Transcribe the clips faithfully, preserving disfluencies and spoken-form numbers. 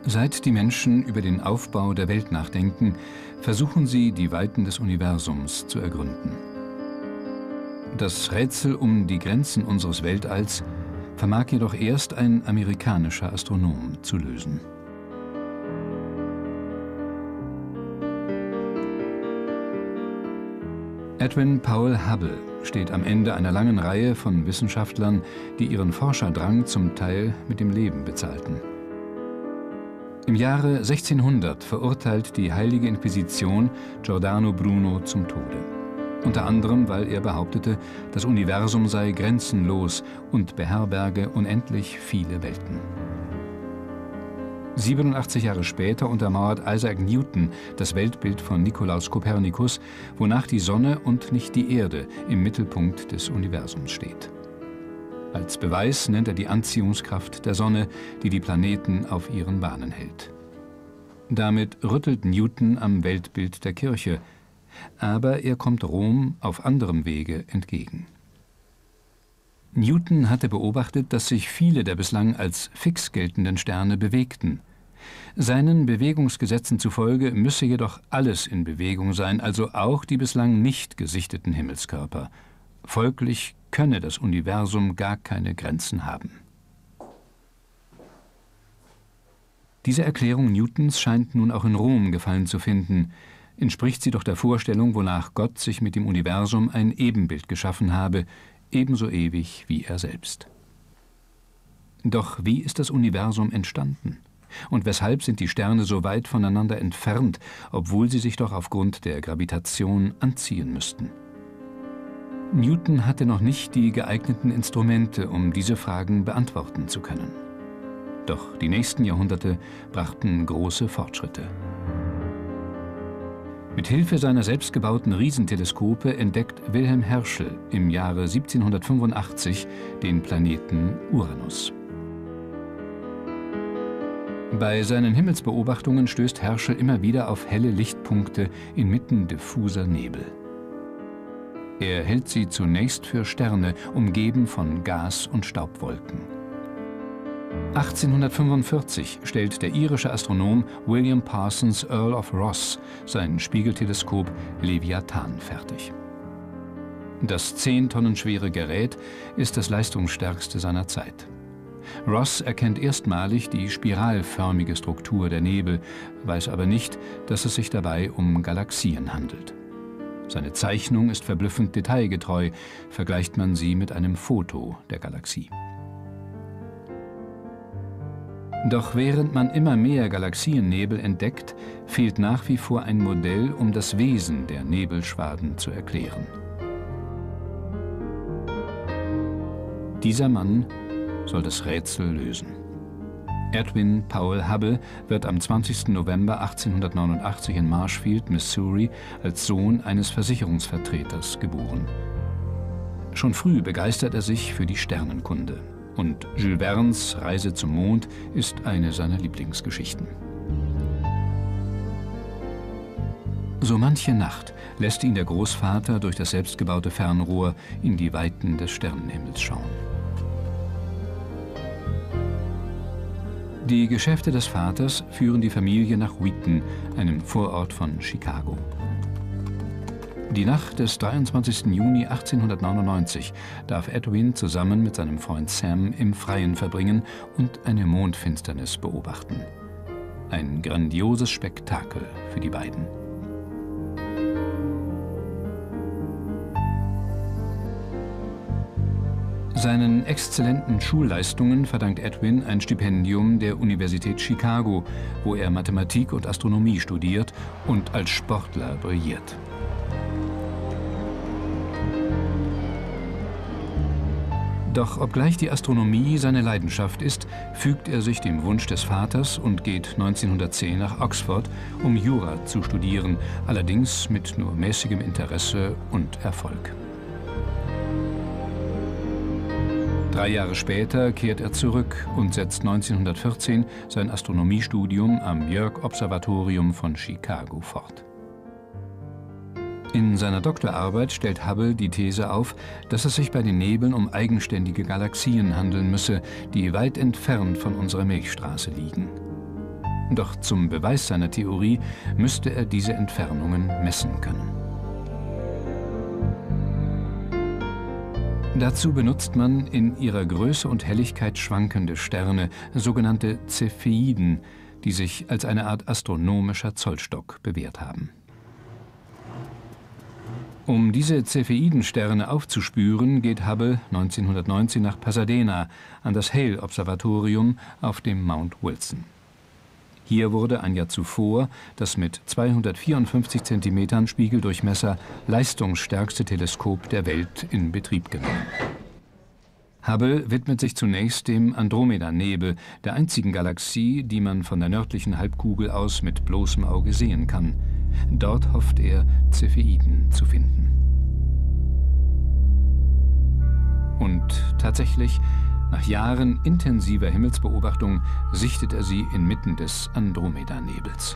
Seit die Menschen über den Aufbau der Welt nachdenken, versuchen sie, die Weiten des Universums zu ergründen. Das Rätsel um die Grenzen unseres Weltalls vermag jedoch erst ein amerikanischer Astronom zu lösen. Edwin Powell Hubble steht am Ende einer langen Reihe von Wissenschaftlern, die ihren Forscherdrang zum Teil mit dem Leben bezahlten. Im Jahre sechzehnhundert verurteilt die Heilige Inquisition Giordano Bruno zum Tode. Unter anderem, weil er behauptete, das Universum sei grenzenlos und beherberge unendlich viele Welten. siebenundachtzig Jahre später untermauert Isaac Newton das Weltbild von Nikolaus Kopernikus, wonach die Sonne und nicht die Erde im Mittelpunkt des Universums steht. Als Beweis nennt er die Anziehungskraft der Sonne, die die Planeten auf ihren Bahnen hält. Damit rüttelt Newton am Weltbild der Kirche, aber er kommt Rom auf anderem Wege entgegen. Newton hatte beobachtet, dass sich viele der bislang als fix geltenden Sterne bewegten. Seinen Bewegungsgesetzen zufolge müsse jedoch alles in Bewegung sein, also auch die bislang nicht gesichteten Himmelskörper. Folglich könne das Universum gar keine Grenzen haben. Diese Erklärung Newtons scheint nun auch in Rom Gefallen zu finden. Entspricht sie doch der Vorstellung, wonach Gott sich mit dem Universum ein Ebenbild geschaffen habe, ebenso ewig wie er selbst. Doch wie ist das Universum entstanden? Und weshalb sind die Sterne so weit voneinander entfernt, obwohl sie sich doch aufgrund der Gravitation anziehen müssten? Newton hatte noch nicht die geeigneten Instrumente, um diese Fragen beantworten zu können. Doch die nächsten Jahrhunderte brachten große Fortschritte. Mit Hilfe seiner selbstgebauten Riesenteleskope entdeckt Wilhelm Herschel im Jahre siebzehnhundertfünfundachtzig den Planeten Uranus. Bei seinen Himmelsbeobachtungen stößt Herschel immer wieder auf helle Lichtpunkte inmitten diffuser Nebel. Er hält sie zunächst für Sterne, umgeben von Gas- und Staubwolken. achtzehnhundertfünfundvierzig stellt der irische Astronom William Parsons, Earl of Rosse, sein Spiegelteleskop Leviathan fertig. Das zehn Tonnen schwere Gerät ist das leistungsstärkste seiner Zeit. Rosse erkennt erstmalig die spiralförmige Struktur der Nebel, weiß aber nicht, dass es sich dabei um Galaxien handelt. Seine Zeichnung ist verblüffend detailgetreu, vergleicht man sie mit einem Foto der Galaxie. Doch während man immer mehr Galaxiennebel entdeckt, fehlt nach wie vor ein Modell, um das Wesen der Nebelschwaden zu erklären. Dieser Mann soll das Rätsel lösen. Edwin Powell Hubble wird am zwanzigsten November achtzehnhundertneunundachtzig in Marshfield, Missouri, als Sohn eines Versicherungsvertreters geboren. Schon früh begeistert er sich für die Sternenkunde. Und Jules Verne's Reise zum Mond ist eine seiner Lieblingsgeschichten. So manche Nacht lässt ihn der Großvater durch das selbstgebaute Fernrohr in die Weiten des Sternenhimmels schauen. Die Geschäfte des Vaters führen die Familie nach Wheaton, einem Vorort von Chicago. Die Nacht des dreiundzwanzigsten Juni achtzehnhundertneunundneunzig darf Edwin zusammen mit seinem Freund Sam im Freien verbringen und eine Mondfinsternis beobachten. Ein grandioses Spektakel für die beiden. Seinen exzellenten Schulleistungen verdankt Edwin ein Stipendium der Universität Chicago, wo er Mathematik und Astronomie studiert und als Sportler brilliert. Doch obgleich die Astronomie seine Leidenschaft ist, fügt er sich dem Wunsch des Vaters und geht neunzehnhundertzehn nach Oxford, um Jura zu studieren, allerdings mit nur mäßigem Interesse und Erfolg. Drei Jahre später kehrt er zurück und setzt neunzehnhundertvierzehn sein Astronomiestudium am Yerkes-Observatorium von Chicago fort. In seiner Doktorarbeit stellt Hubble die These auf, dass es sich bei den Nebeln um eigenständige Galaxien handeln müsse, die weit entfernt von unserer Milchstraße liegen. Doch zum Beweis seiner Theorie müsste er diese Entfernungen messen können. Dazu benutzt man in ihrer Größe und Helligkeit schwankende Sterne, sogenannte Cepheiden, die sich als eine Art astronomischer Zollstock bewährt haben. Um diese Cepheiden-Sterne aufzuspüren, geht Hubble neunzehnhundertneunzehn nach Pasadena an das Hale-Observatorium auf dem Mount Wilson. Hier wurde ein Jahr zuvor das mit zweihundertvierundfünfzig Zentimetern Spiegeldurchmesser leistungsstärkste Teleskop der Welt in Betrieb genommen. Hubble widmet sich zunächst dem Andromeda-Nebel, der einzigen Galaxie, die man von der nördlichen Halbkugel aus mit bloßem Auge sehen kann. Dort hofft er, Cepheiden zu finden. Und tatsächlich, nach Jahren intensiver Himmelsbeobachtung sichtet er sie inmitten des Andromeda-Nebels.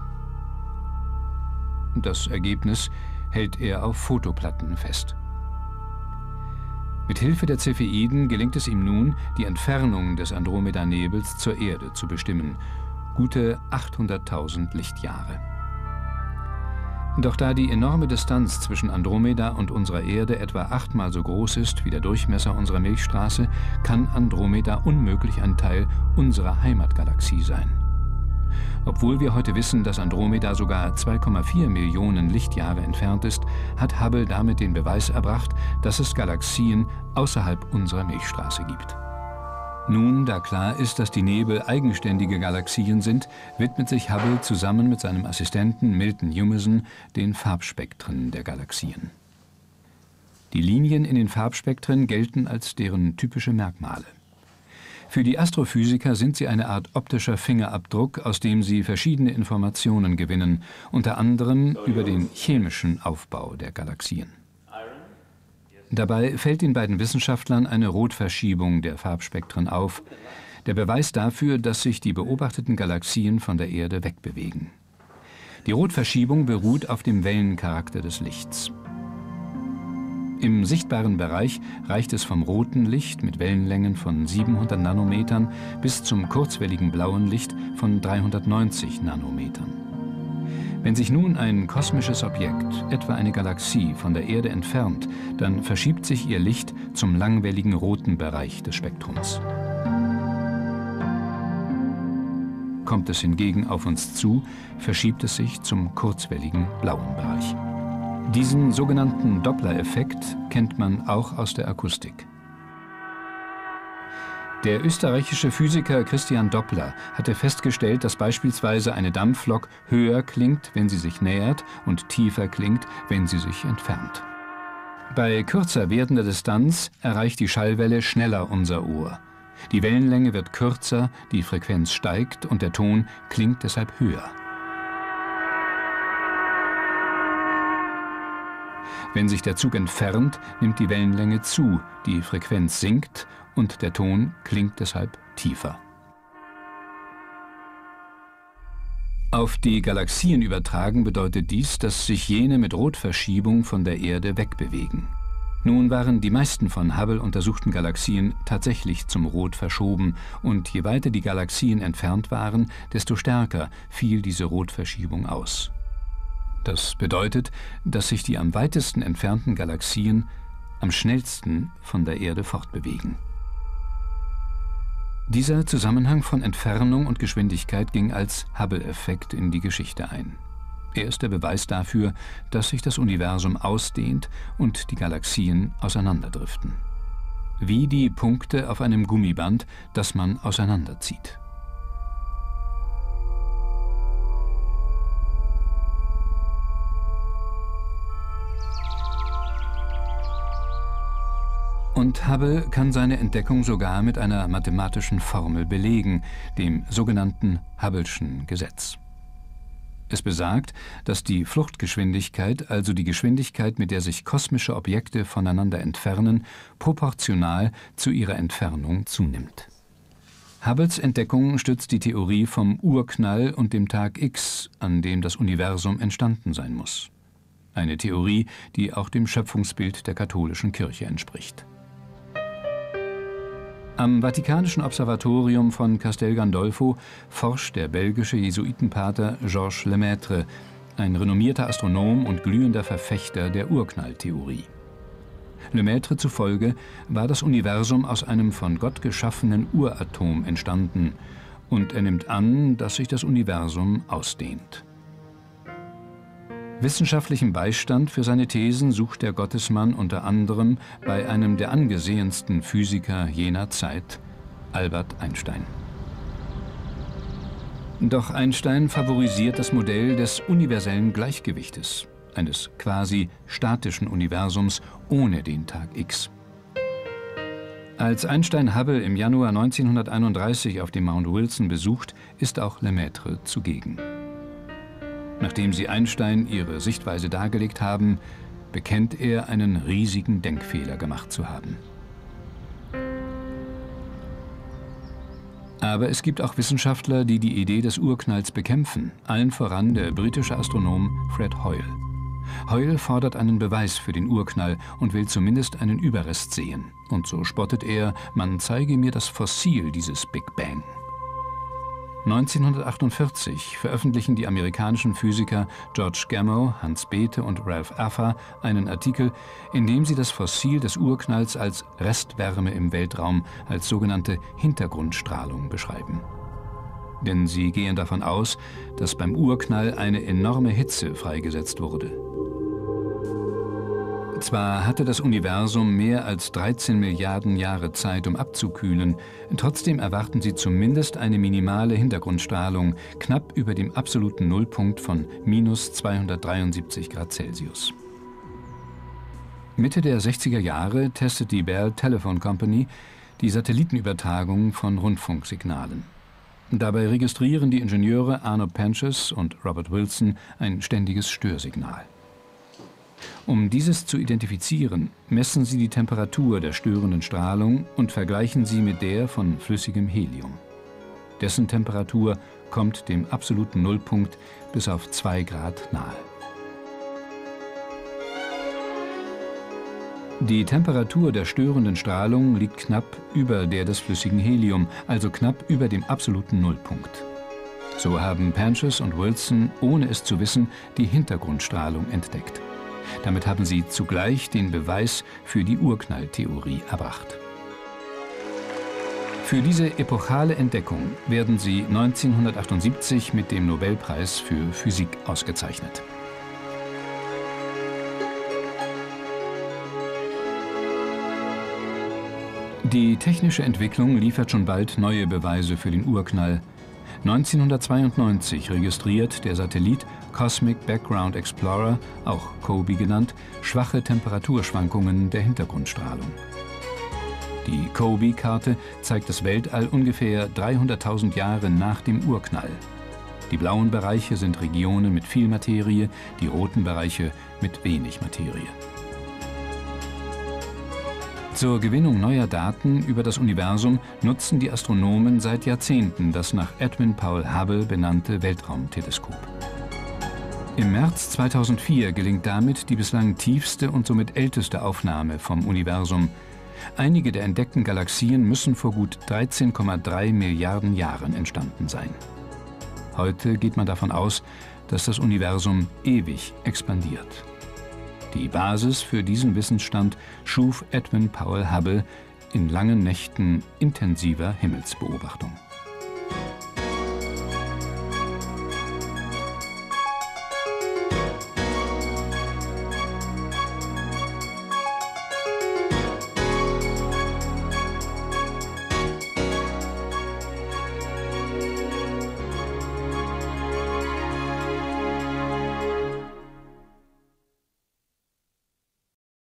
Das Ergebnis hält er auf Fotoplatten fest. Mit Hilfe der Cepheiden gelingt es ihm nun, die Entfernung des Andromeda-Nebels zur Erde zu bestimmen, gute achthunderttausend Lichtjahre. Doch da die enorme Distanz zwischen Andromeda und unserer Erde etwa achtmal so groß ist wie der Durchmesser unserer Milchstraße, kann Andromeda unmöglich ein Teil unserer Heimatgalaxie sein. Obwohl wir heute wissen, dass Andromeda sogar zwei Komma vier Millionen Lichtjahre entfernt ist, hat Hubble damit den Beweis erbracht, dass es Galaxien außerhalb unserer Milchstraße gibt. Nun, da klar ist, dass die Nebel eigenständige Galaxien sind, widmet sich Hubble zusammen mit seinem Assistenten Milton Humason den Farbspektren der Galaxien. Die Linien in den Farbspektren gelten als deren typische Merkmale. Für die Astrophysiker sind sie eine Art optischer Fingerabdruck, aus dem sie verschiedene Informationen gewinnen, unter anderem über den chemischen Aufbau der Galaxien. Dabei fällt den beiden Wissenschaftlern eine Rotverschiebung der Farbspektren auf, der Beweis dafür, dass sich die beobachteten Galaxien von der Erde wegbewegen. Die Rotverschiebung beruht auf dem Wellencharakter des Lichts. Im sichtbaren Bereich reicht es vom roten Licht mit Wellenlängen von siebenhundert Nanometern bis zum kurzwelligen blauen Licht von dreihundertneunzig Nanometern. Wenn sich nun ein kosmisches Objekt, etwa eine Galaxie, von der Erde entfernt, dann verschiebt sich ihr Licht zum langwelligen roten Bereich des Spektrums. Kommt es hingegen auf uns zu, verschiebt es sich zum kurzwelligen blauen Bereich. Diesen sogenannten Doppler-Effekt kennt man auch aus der Akustik. Der österreichische Physiker Christian Doppler hatte festgestellt, dass beispielsweise eine Dampflok höher klingt, wenn sie sich nähert, und tiefer klingt, wenn sie sich entfernt. Bei kürzer werdender Distanz erreicht die Schallwelle schneller unser Ohr. Die Wellenlänge wird kürzer, die Frequenz steigt und der Ton klingt deshalb höher. Wenn sich der Zug entfernt, nimmt die Wellenlänge zu, die Frequenz sinkt und der Ton klingt deshalb tiefer. Auf die Galaxien übertragen bedeutet dies, dass sich jene mit Rotverschiebung von der Erde wegbewegen. Nun waren die meisten von Hubble untersuchten Galaxien tatsächlich zum Rot verschoben, und je weiter die Galaxien entfernt waren, desto stärker fiel diese Rotverschiebung aus. Das bedeutet, dass sich die am weitesten entfernten Galaxien am schnellsten von der Erde fortbewegen. Dieser Zusammenhang von Entfernung und Geschwindigkeit ging als Hubble-Effekt in die Geschichte ein. Er ist der Beweis dafür, dass sich das Universum ausdehnt und die Galaxien auseinanderdriften. Wie die Punkte auf einem Gummiband, das man auseinanderzieht. Und Hubble kann seine Entdeckung sogar mit einer mathematischen Formel belegen, dem sogenannten Hubble'schen Gesetz. Es besagt, dass die Fluchtgeschwindigkeit, also die Geschwindigkeit, mit der sich kosmische Objekte voneinander entfernen, proportional zu ihrer Entfernung zunimmt. Hubbles Entdeckung stützt die Theorie vom Urknall und dem Tag X, an dem das Universum entstanden sein muss. Eine Theorie, die auch dem Schöpfungsbild der katholischen Kirche entspricht. Am Vatikanischen Observatorium von Castel Gandolfo forscht der belgische Jesuitenpater Georges Lemaître, ein renommierter Astronom und glühender Verfechter der Urknalltheorie. Lemaître zufolge war das Universum aus einem von Gott geschaffenen Uratom entstanden, und er nimmt an, dass sich das Universum ausdehnt. Wissenschaftlichen Beistand für seine Thesen sucht der Gottesmann unter anderem bei einem der angesehensten Physiker jener Zeit, Albert Einstein. Doch Einstein favorisiert das Modell des universellen Gleichgewichtes, eines quasi statischen Universums ohne den Tag X. Als Einstein Hubble im Januar neunzehnhunderteinunddreißig auf dem Mount Wilson besucht, ist auch Lemaître zugegen. Nachdem sie Einstein ihre Sichtweise dargelegt haben, bekennt er, einen riesigen Denkfehler gemacht zu haben. Aber es gibt auch Wissenschaftler, die die Idee des Urknalls bekämpfen, allen voran der britische Astronom Fred Hoyle. Hoyle fordert einen Beweis für den Urknall und will zumindest einen Überrest sehen. Und so spottet er, man zeige mir das Fossil dieses Big Bang. neunzehnhundertachtundvierzig veröffentlichen die amerikanischen Physiker George Gamow, Hans Bethe und Ralph Affer einen Artikel, in dem sie das Fossil des Urknalls als Restwärme im Weltraum, als sogenannte Hintergrundstrahlung beschreiben. Denn sie gehen davon aus, dass beim Urknall eine enorme Hitze freigesetzt wurde. Zwar hatte das Universum mehr als dreizehn Milliarden Jahre Zeit, um abzukühlen, trotzdem erwarten sie zumindest eine minimale Hintergrundstrahlung knapp über dem absoluten Nullpunkt von minus zweihundertdreiundsiebzig Grad Celsius. Mitte der sechziger Jahre testet die Bell Telephone Company die Satellitenübertragung von Rundfunksignalen. Dabei registrieren die Ingenieure Arno Panches und Robert Wilson ein ständiges Störsignal. Um dieses zu identifizieren, messen sie die Temperatur der störenden Strahlung und vergleichen sie mit der von flüssigem Helium. Dessen Temperatur kommt dem absoluten Nullpunkt bis auf zwei Grad nahe. Die Temperatur der störenden Strahlung liegt knapp über der des flüssigen Helium, also knapp über dem absoluten Nullpunkt. So haben Panches und Wilson, ohne es zu wissen, die Hintergrundstrahlung entdeckt. Damit haben sie zugleich den Beweis für die Urknalltheorie erbracht. Für diese epochale Entdeckung werden sie neunzehnhundertachtundsiebzig mit dem Nobelpreis für Physik ausgezeichnet. Die technische Entwicklung liefert schon bald neue Beweise für den Urknall. neunzehnhundertzweiundneunzig registriert der Satellit Cosmic Background Explorer, auch COBE genannt, schwache Temperaturschwankungen der Hintergrundstrahlung. Die COBE-Karte zeigt das Weltall ungefähr dreihunderttausend Jahre nach dem Urknall. Die blauen Bereiche sind Regionen mit viel Materie, die roten Bereiche mit wenig Materie. Zur Gewinnung neuer Daten über das Universum nutzen die Astronomen seit Jahrzehnten das nach Edwin Powell Hubble benannte Weltraumteleskop. Im März zweitausendvier gelingt damit die bislang tiefste und somit älteste Aufnahme vom Universum. Einige der entdeckten Galaxien müssen vor gut dreizehn Komma drei Milliarden Jahren entstanden sein. Heute geht man davon aus, dass das Universum ewig expandiert. Die Basis für diesen Wissensstand schuf Edwin Powell Hubble in langen Nächten intensiver Himmelsbeobachtung.